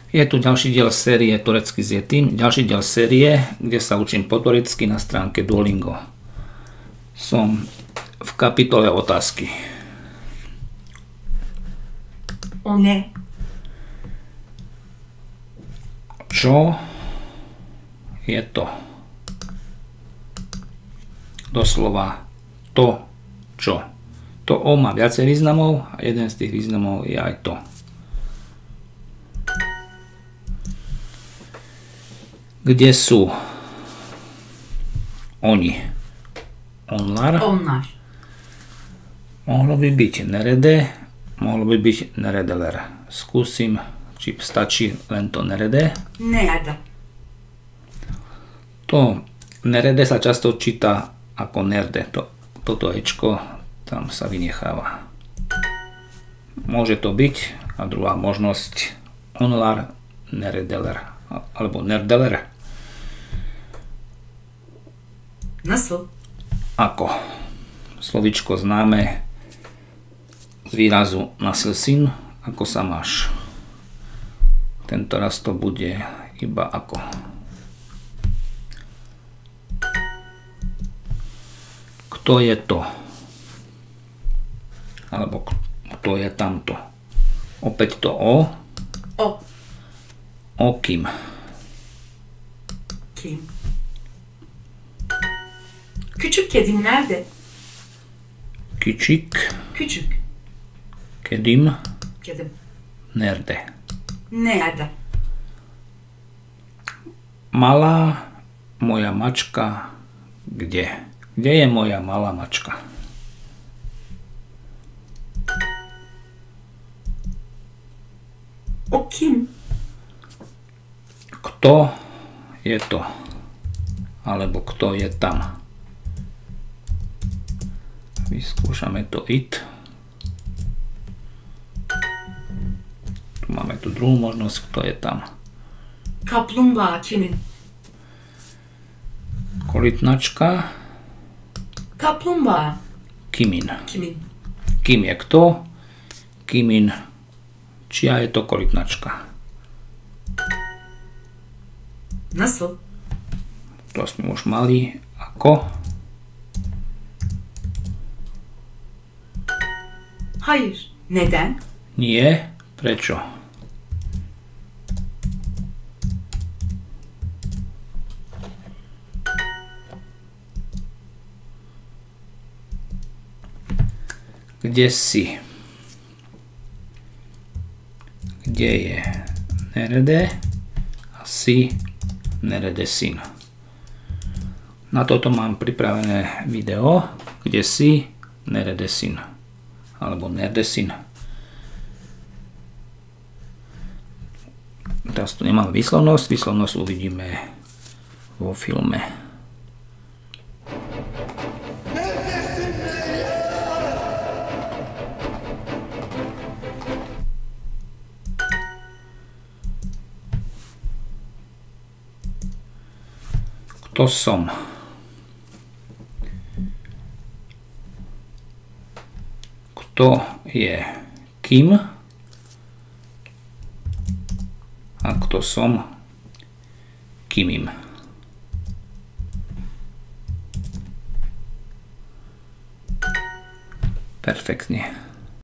Je tu ďalší diel série Turecky s Yetim, ďalší diel série, kde sa učím po turecky na stránke Duolingo. Som v kapitole otázky. O ne? Čo je to? Doslova to, čo. To o má viacej významov a jeden z tých významov je aj to. Kde sú oni? Onlar. Onlar. Mohlo by byť nerede, mohlo by byť neredeler. Skúsim, či stačí len to nerede. Nerede. To nerede sa často číta ako nerde. Toto ečko tam sa vynecháva. Môže to byť a druhá možnosť onlar neredeler alebo nerdeler. Nasıl? Ako? Slovičko známe z výrazu nasılsın, ako sa máš. Tento raz to bude iba ako. Kto je to? Alebo kto je tamto? Opäť to o. O. O kým? Kim? Küçük kedim nerede? Küçük. Küçük. Kedim. Kedim. Nerede? Nerede? Malá moja mačka. Kde? Kde je moja malá mačka? O kim? Kto je to? Alebo kto je tam? Vyskúšame to it. Tu máme tu druhú možnosť, kto je tam. Kaplumbağa kimin? Korytnačka. Kaplumbağa. Kimin. Kimin? Kim je kto? Kimin. Čia je to korytnačka. Nasıl? To sme už mali. Ako? Hayır. Neden? Nie. Prečo? Kde si? Kde je nerede a si nerede syn. Na toto mám pripravené video, kde si nerede syn. Alebo nerede syn. Teraz tu nemám výslovnosť, výslovnosť uvidíme vo filme. Kto som? Kto je kým? A kto som kým? Perfektne.